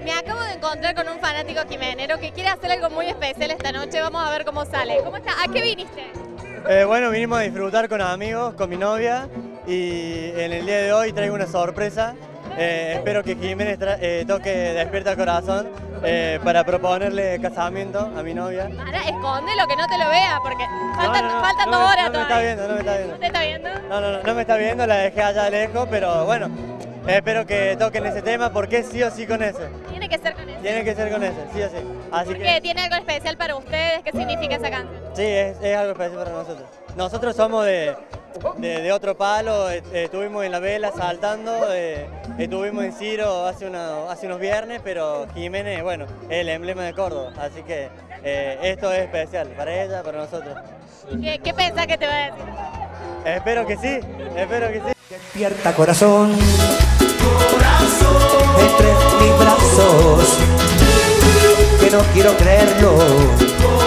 Me acabo de encontrar con un fanático jimenero que quiere hacer algo muy especial esta noche. Vamos a ver cómo sale. ¿Cómo está? ¿A qué viniste? Bueno, vinimos a disfrutar con amigos, con mi novia, y en el día de hoy traigo una sorpresa. Espero que Jiménez toque Despierta el Corazón para proponerle casamiento a mi novia. Para, escóndelo, que no te lo vea, porque faltan 2 horas todavía. No me está viendo. ¿No te está viendo? No me está viendo, la dejé allá lejos, pero bueno, espero que toquen ese tema porque sí o sí con ese. Tiene que ser con eso. Tiene que ser con ese, sí o sí. Así Porque tiene algo especial para ustedes. ¿Qué significa esa canción? Sí, es algo especial para nosotros. Nosotros somos de otro palo, estuvimos en la vela saltando, estuvimos en Ciro hace unos viernes, pero Jiménez, bueno, es el emblema de Córdoba, así que esto es especial para ella, para nosotros. ¿Qué pensás que te va a decir? Espero que sí, espero que sí. Despierta corazón, entre mis brazos, que no quiero creerlo.